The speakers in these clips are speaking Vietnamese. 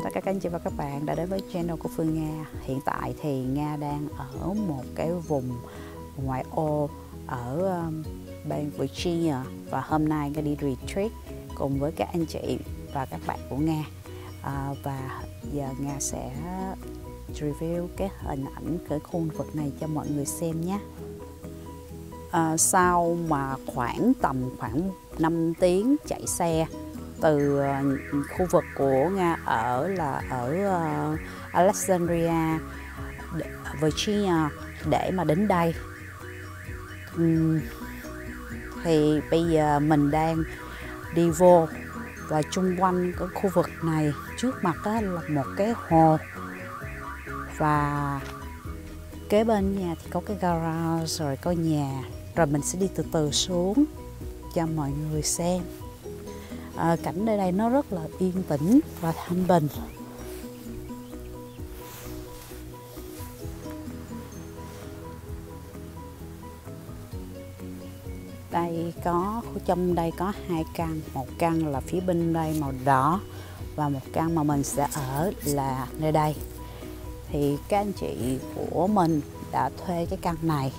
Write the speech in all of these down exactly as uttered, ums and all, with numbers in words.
tất cả các anh chị và các bạn đã đến với channel của Phương Nga. Hiện tại thì Nga đang ở một cái vùng ngoại ô ở um, bang Virginia, và hôm nay Nga đi retreat cùng với các anh chị và các bạn của Nga. À, và giờ Nga sẽ review cái hình ảnh cái khu vực này cho mọi người xem nhé. À, sau mà khoảng tầm khoảng năm tiếng chạy xe từ khu vực của Nga ở là ở uh, Alexandria, Virginia để mà đến đây, uhm, thì bây giờ mình đang đi vô, và chung quanh cái khu vực này trước mặt đó là một cái hồ, và kế bên nhà thì có cái garage, rồi có nhà, rồi mình sẽ đi từ từ xuống cho mọi người xem. À, cảnh nơi đây nó rất là yên tĩnh và thanh bình. Đây có trong đây có hai căn, một căn là phía bên đây màu đỏ, và một căn mà mình sẽ ở là nơi đây. Thì các anh chị của mình đã thuê cái căn này,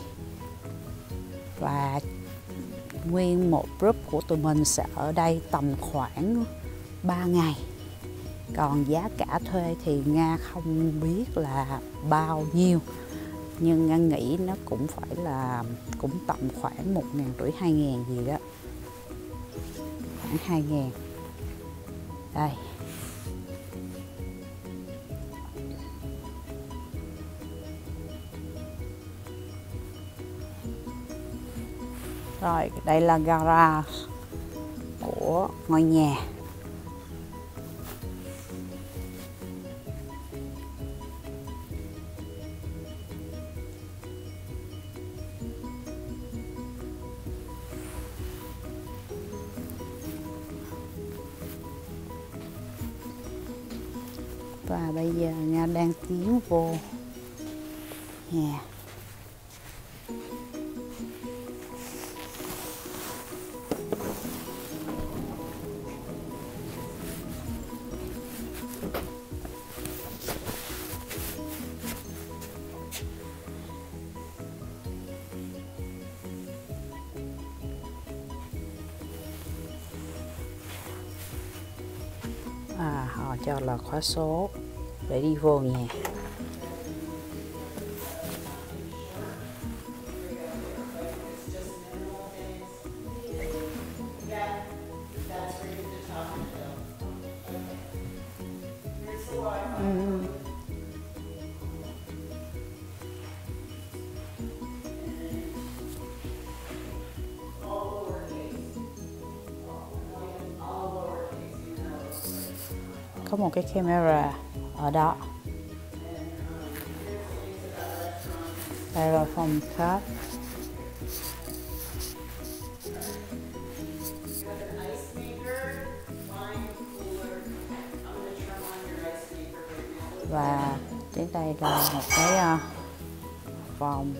và nguyên một group của tụi mình sẽ ở đây tầm khoảng ba ngày. Còn giá cả thuê thì Nga không biết là bao nhiêu, nhưng Nga nghĩ nó cũng phải là cũng tầm khoảng một ngàn rưỡi hai ngàn gì đó, khoảng hai ngàn. Đây, rồi đây là garage của ngôi nhà. Và bây giờ Nga đang tiến vô nhà. À, họ cho là khóa số để đi vô nhà. uhm. Có một cái camera ở đó. Đây là phòng khách. Và đến đây là một cái uh, phòng.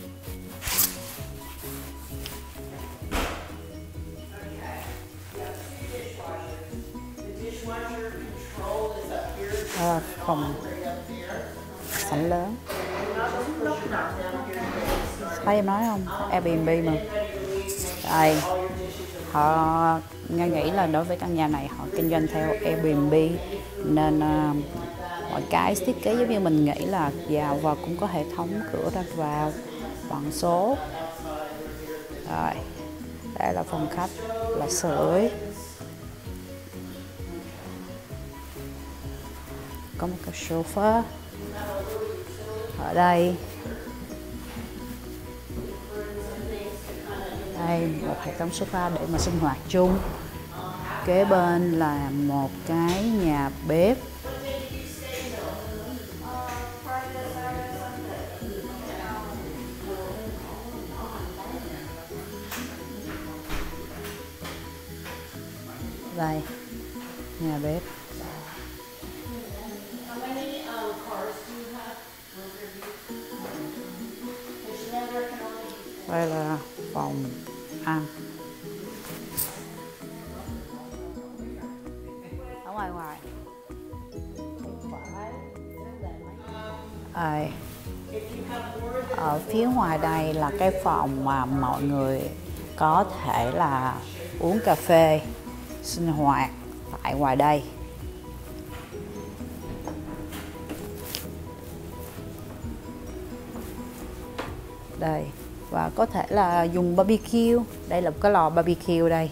Đó là phòng sảnh lớn. Thấy em nói không? Airbnb mà. Đây, họ Nga nghĩ là đối với căn nhà này họ kinh doanh theo Airbnb, nên uh, mọi cái thiết kế giống như mình nghĩ là vào và cũng có hệ thống cửa ra vào bằng số. Rồi, đây là phòng khách, là sưởi. Có một cái sofa ở đây. Đây, một hệ thống sofa để mà sinh hoạt chung. Kế bên là một cái nhà bếp. Đây, nhà bếp. Đây là phòng ăn. Ở ngoài ngoài À, ở phía ngoài đây là cái phòng mà mọi người có thể là uống cà phê, sinh hoạt tại ngoài đây. Đây, và có thể là dùng barbecue. Đây là một cái lò barbecue đây.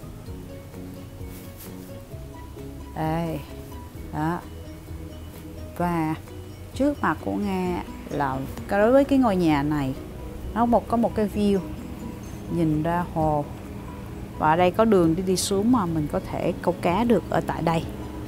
Đây, đó. Và trước mặt của Nga là đối với cái ngôi nhà này, nó một có một cái view nhìn ra hồ, và ở đây có đường đi đi xuống mà mình có thể câu cá được ở tại đây.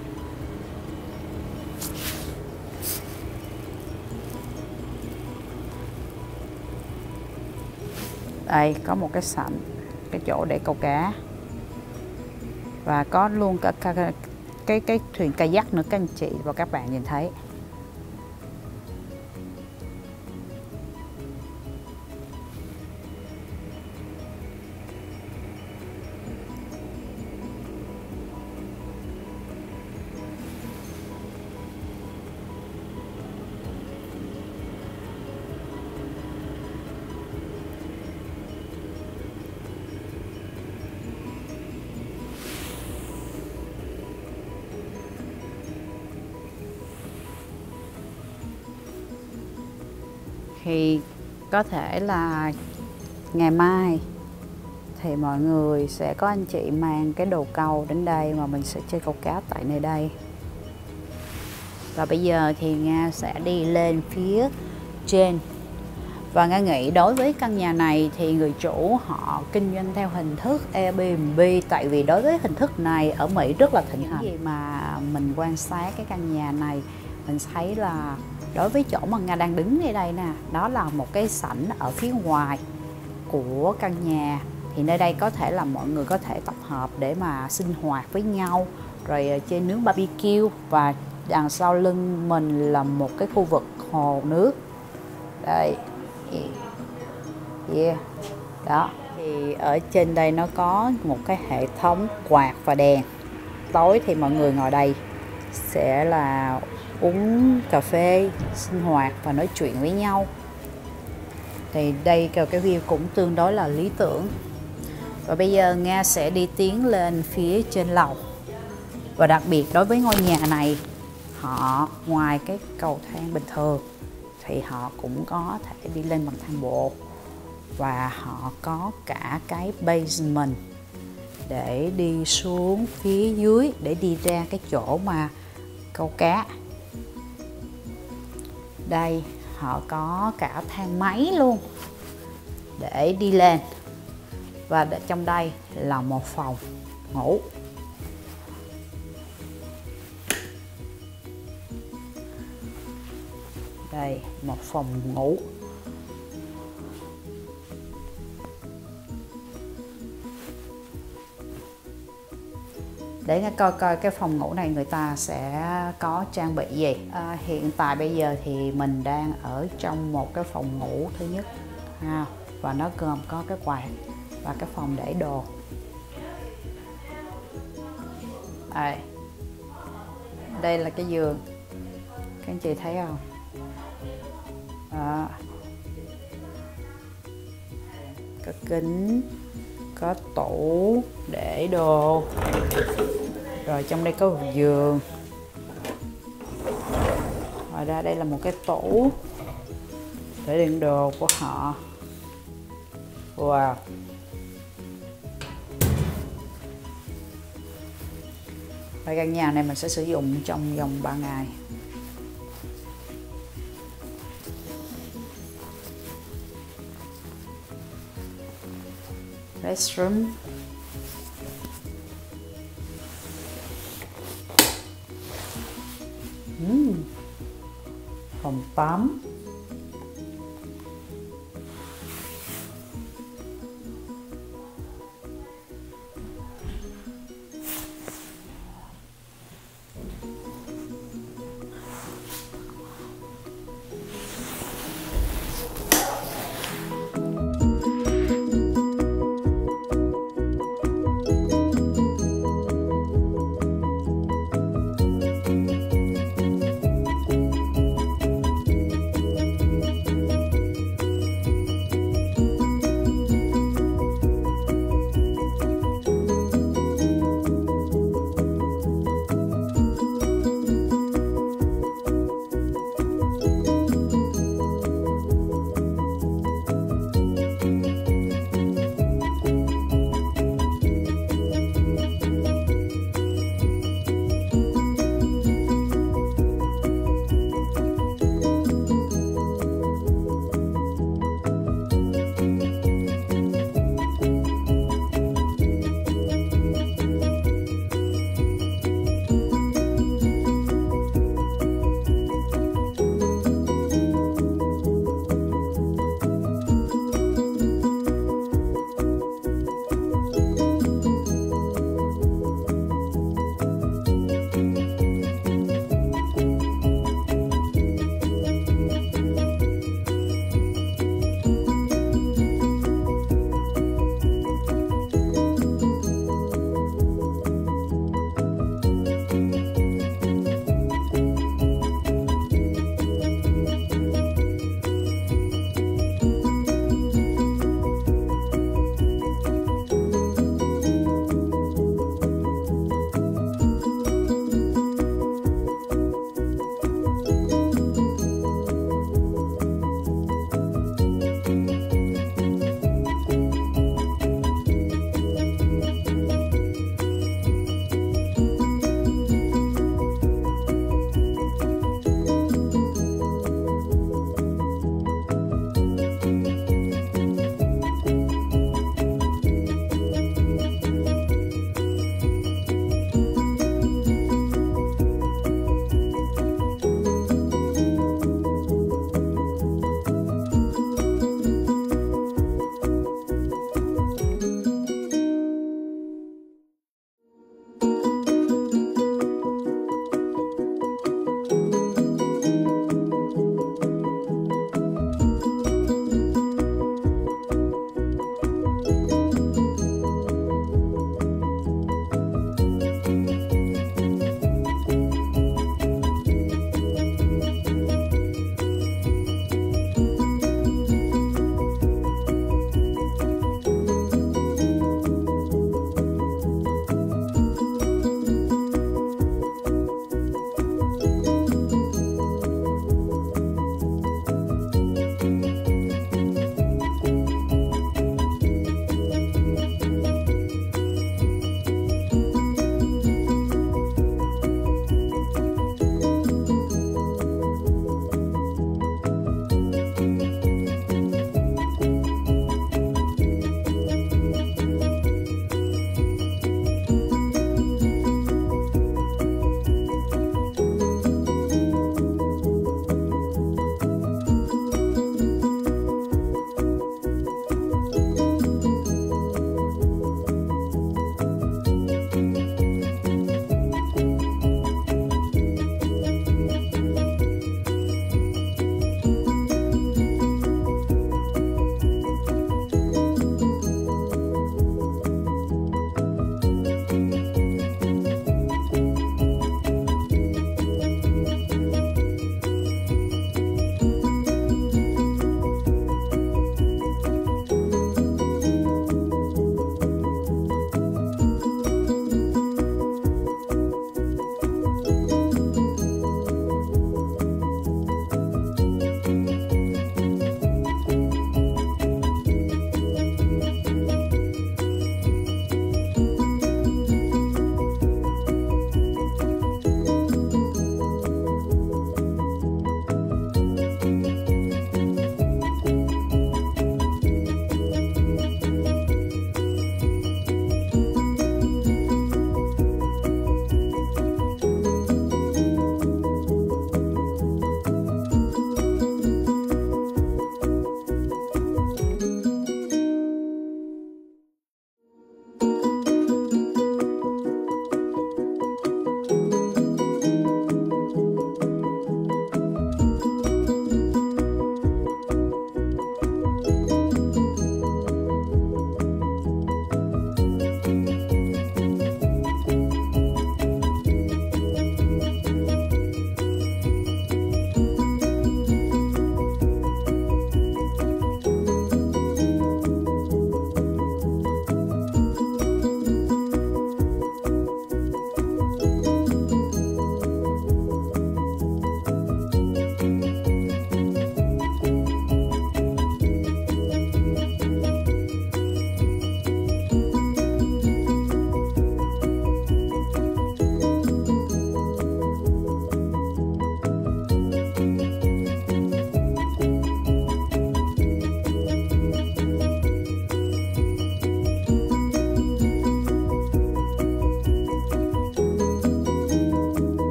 Đây có một cái sảnh, cái chỗ để câu cá, và có luôn cả, cả, cả cái cái thuyền kayak nữa các anh chị và các bạn nhìn thấy. Thì có thể là ngày mai thì mọi người sẽ có anh chị mang cái đồ câu đến đây mà mình sẽ chơi câu cá tại nơi đây. Và bây giờ thì Nga sẽ đi lên phía trên. Và Nga nghĩ đối với căn nhà này thì người chủ họ kinh doanh theo hình thức Airbnb, tại vì đối với hình thức này ở Mỹ rất là thịnh hành. Gì mà mình quan sát cái căn nhà này, mình thấy là đối với chỗ mà Nga đang đứng ở đây nè, đó là một cái sảnh ở phía ngoài của căn nhà. Thì nơi đây có thể là mọi người có thể tập hợp để mà sinh hoạt với nhau, rồi trên nướng barbecue, và đằng sau lưng mình là một cái khu vực hồ nước. Đây, yeah. Đó, thì ở trên đây nó có một cái hệ thống quạt và đèn. Tối thì mọi người ngồi đây sẽ là uống cà phê, sinh hoạt và nói chuyện với nhau. Thì đây cái view cũng tương đối là lý tưởng. Và bây giờ Nga sẽ đi tiến lên phía trên lầu. Và đặc biệt đối với ngôi nhà này, họ ngoài cái cầu thang bình thường thì họ cũng có thể đi lên bằng thang bộ, và họ có cả cái basement để đi xuống phía dưới để đi ra cái chỗ mà câu cá. Đây họ có cả thang máy luôn để đi lên, và trong đây là một phòng ngủ. Đây một phòng ngủ. Để nghe coi coi cái phòng ngủ này người ta sẽ có trang bị gì. À, hiện tại bây giờ thì mình đang ở trong một cái phòng ngủ thứ nhất ha, và nó gồm có cái quạt và cái phòng để đồ. Đây, đây là cái giường, các anh chị thấy không? Đó. Có kính, có tủ để đồ, rồi trong đây có một giường. Ngoài ra đây là một cái tủ để đựng đồ của họ. Wow. Và căn nhà này mình sẽ sử dụng trong vòng ba ngày. Restroom. uhm. Phòng tắm.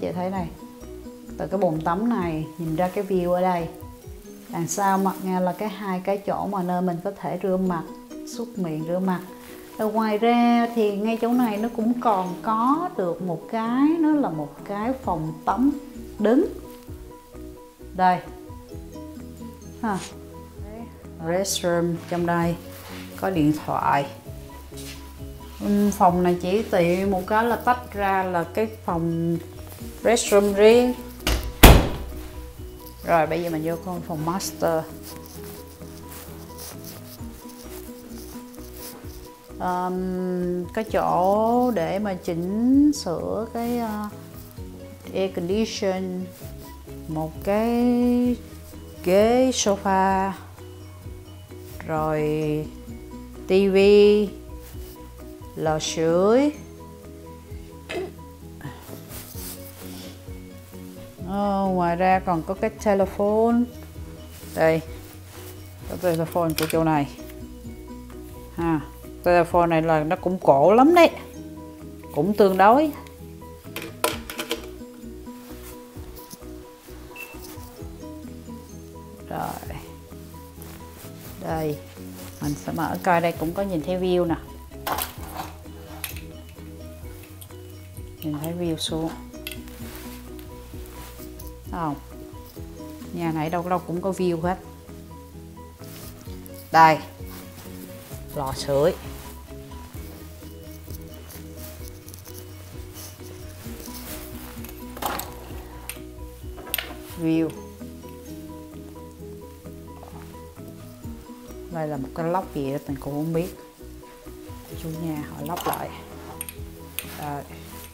chị thấy này, từ cái bồn tắm này nhìn ra cái view ở đây. Đằng sau mặt Nga là cái hai cái chỗ mà nơi mình có thể rửa mặt, súc miệng rửa mặt. Rồi ngoài ra thì ngay chỗ này nó cũng còn có được một cái, nó là một cái phòng tắm đứng. Đây ha. Restroom trong đây có điện thoại. Phòng này chỉ tiện một cái là tách ra là cái phòng restroom riêng. Rồi bây giờ mình vô con phòng master. Um, cái chỗ để mà chỉnh sửa cái uh, air condition, một cái ghế sofa, rồi tivi, lò sưởi. Oh, ngoài ra còn có cái telephone. Đây, cái telephone của chỗ này ha. Telephone này là nó cũng cổ lắm đấy, cũng tương đối. Rồi đây mình sẽ mở coi, đây cũng có nhìn thấy view nè, nhìn thấy view xuống không? Nhà này đâu đâu cũng có view hết. Đây lò sưởi, view. Đây là một cái lóc gì đó mình cũng không biết, chủ nhà họ lóc lại. Đây.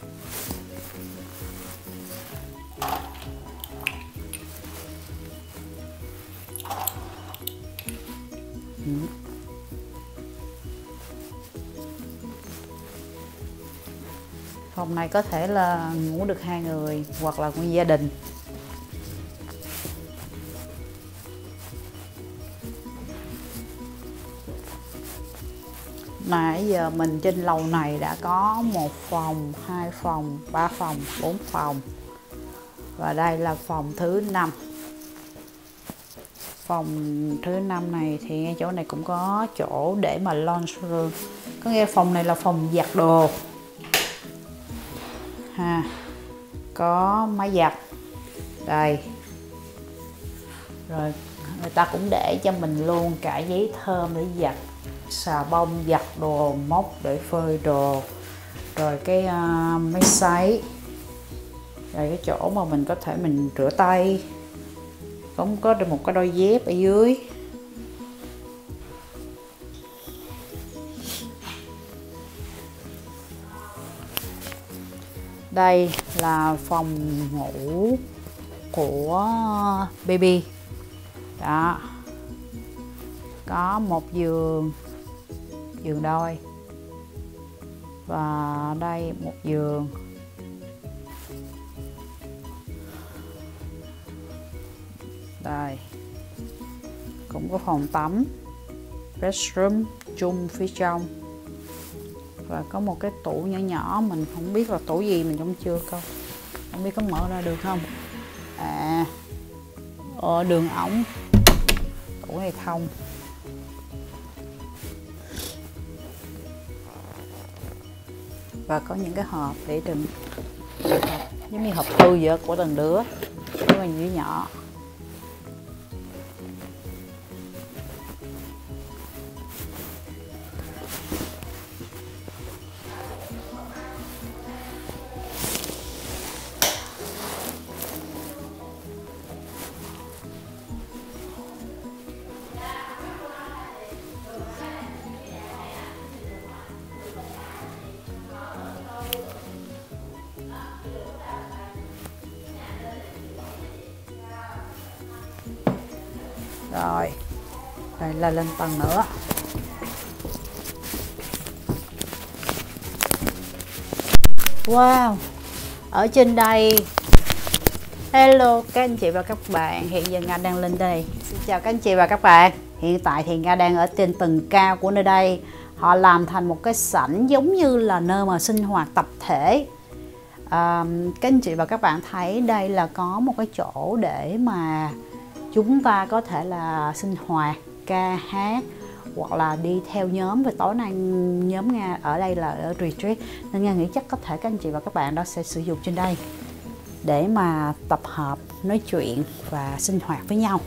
Ừ. Phòng này có thể là ngủ được hai người hoặc là nguyên gia đình. Nãy giờ mình trên lầu này đã có một phòng, hai phòng, ba phòng, bốn phòng. Và đây là phòng thứ năm. Phòng thứ năm này thì ngay chỗ này cũng có chỗ để mà laundry room. Có nghĩa phòng này là phòng giặt đồ. Ha. Có máy giặt. Đây. Rồi người ta cũng để cho mình luôn cả giấy thơm để giặt, xà bông giặt đồ, móc để phơi đồ, rồi cái uh, máy sấy, rồi cái chỗ mà mình có thể mình rửa tay, cũng có được một cái đôi dép ở dưới. Đây là phòng ngủ của baby đó, có một giường, giường đôi, và đây một giường. Đây cũng có phòng tắm, restroom chung phía trong, và có một cái tủ nhỏ nhỏ, mình không biết là tủ gì, mình cũng chưa coi, không biết có mở ra được không. À, ở đường ống, tủ này thông. Và có những cái hộp để đựng, giống như hộp thư vậy của từng đứa, nhưng mà dưới nhỏ. Rồi, đây là lên tầng nữa. Wow, ở trên đây, hello các anh chị và các bạn, hiện giờ Nga đang lên đây. Xin chào các anh chị và các bạn. Hiện tại thì Nga đang ở trên tầng cao của nơi đây. Họ làm thành một cái sảnh giống như là nơi mà sinh hoạt tập thể. À, các anh chị và các bạn thấy đây là có một cái chỗ để mà chúng ta có thể là sinh hoạt, ca hát hoặc là đi theo nhóm. Và tối nay nhóm Nga ở đây là ở retreat nên Nga nghĩ chắc có thể các anh chị và các bạn đó sẽ sử dụng trên đây để mà tập hợp, nói chuyện và sinh hoạt với nhau.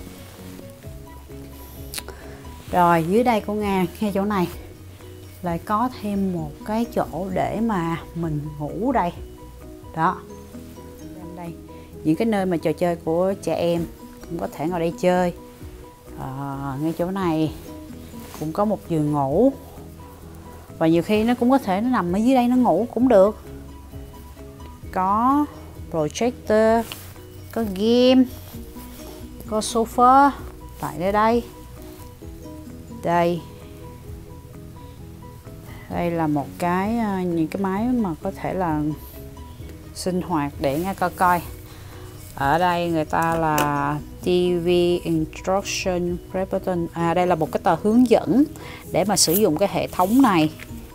Rồi dưới đây của Nga, ngay chỗ này lại có thêm một cái chỗ để mà mình ngủ đây. Đó, đây những cái nơi mà trò chơi của trẻ em cũng có thể ngồi đây chơi. À, ngay chỗ này cũng có một giường ngủ, và nhiều khi nó cũng có thể nó nằm ở dưới đây nó ngủ cũng được. Có projector, có game, có sofa tại đây đây. Đây, đây là một cái những cái máy mà có thể là sinh hoạt để nghe coi coi. Ở đây người ta là ti vi instruction button. À, đây là một cái tờ hướng dẫn để mà sử dụng cái hệ thống này.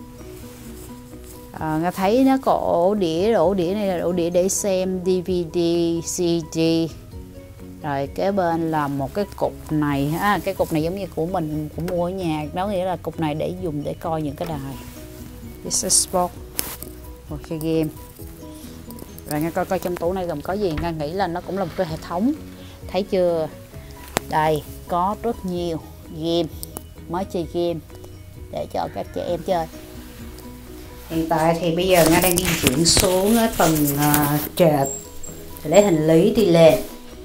À, Nga thấy nó có ổ đĩa, ổ đĩa này là ổ đĩa để xem đê vê đê, xê đê. Rồi kế bên là một cái cục này, à, cái cục này giống như của mình cũng mua ở nhà, đó nghĩa là cục này để dùng để coi những cái đài. This is sport, một cái game. Rồi Nga coi coi trong tủ này gồm có gì. Nga nghĩ là nó cũng là một cái hệ thống, thấy chưa? Đây có rất nhiều game, mới chơi game để cho các trẻ em chơi. Hiện tại thì bây giờ Nga đang di chuyển xuống ở tầng uh, trệt để lấy hành lý đi lên.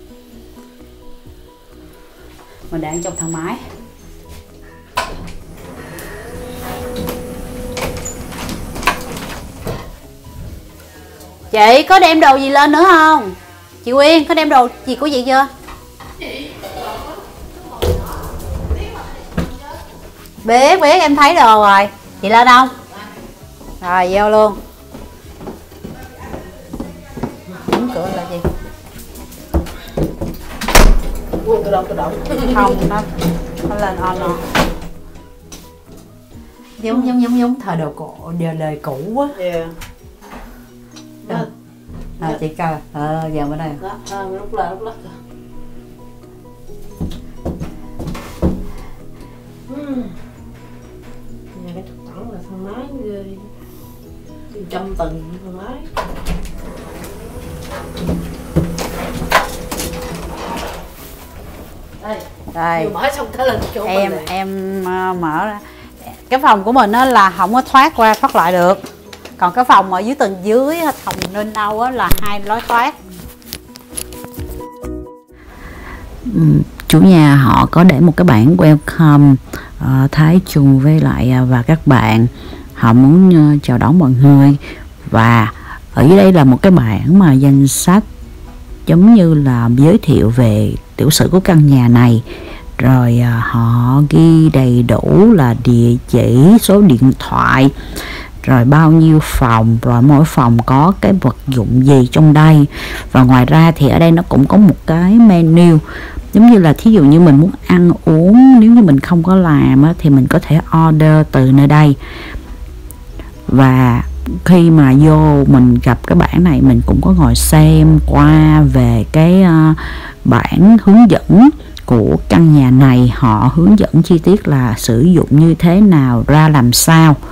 Mình đang trong thang máy. Chị có đem đồ gì lên nữa không? Chị Quyên có đem đồ gì của chị chưa? Biết biết em thấy đồ rồi. Chị lên không? Rồi vô luôn. Đóng cửa là gì? Tự động tự động. Không, nó nó lên on on. Giống giống giống giống thời đồ cổ, đời đời cũ quá. Yeah. À, à, chị coi ờ giờ bên đây Đó, à, lúc là lúc lắc uhm. Nhà cái thực tẳng là thang máy ghê, trăm tầng thang máy. Đây, đây mở xong thế là chỗ em em uh, mở ra. Cái phòng của mình á là không có thoát qua thoát lại được, còn cái phòng ở dưới tầng dưới phòng nên đâu á là hai lối thoát. Chủ nhà họ có để một cái bảng welcome uh, Thái Trùng với lại uh, và các bạn họ muốn uh, chào đón mọi người, và ở dưới đây là một cái bảng mà danh sách giống như là giới thiệu về tiểu sử của căn nhà này. Rồi uh, họ ghi đầy đủ là địa chỉ, số điện thoại, rồi bao nhiêu phòng, rồi mỗi phòng có cái vật dụng gì trong đây. Và ngoài ra thì ở đây nó cũng có một cái menu, giống như là thí dụ như mình muốn ăn uống, nếu như mình không có làm á, thì mình có thể order từ nơi đây. Và khi mà vô mình gặp cái bảng này, mình cũng có ngồi xem qua về cái uh, bảng hướng dẫn của căn nhà này. Họ hướng dẫn chi tiết là sử dụng như thế nào, ra làm sao.